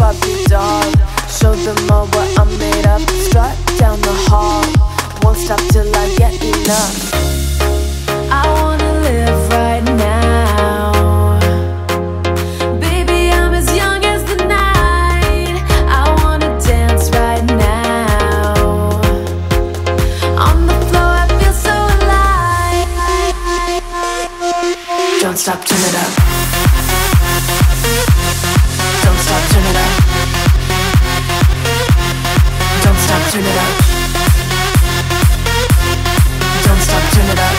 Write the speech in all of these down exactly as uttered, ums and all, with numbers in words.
Barbie doll. Show them all what I'm made of. Strut down the hall, won't stop till I get enough. I wanna live right now. Baby, I'm as young as the night. I wanna dance right now. On the floor I feel so alive. Don't stop, turn it up. Don't stop, turn it up. Don't stop, turn it up. Don't stop, turn it up.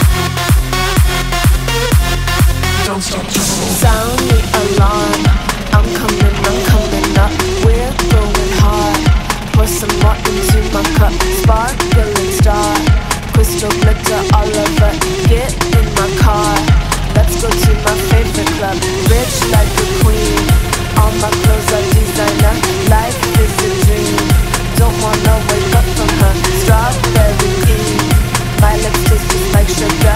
Don't stop, turn it up. Sound the alarm. I'm coming, I'm coming up. We're going hard. Pour some more into my cup. Sparkling star, crystal glitter all over. Get in my car. Let's go to my favorite club. Rich like a queen. All my clothes are designer. Life is a dream. Don't wanna wake up from her strawberry king. My lips taste just like sugar.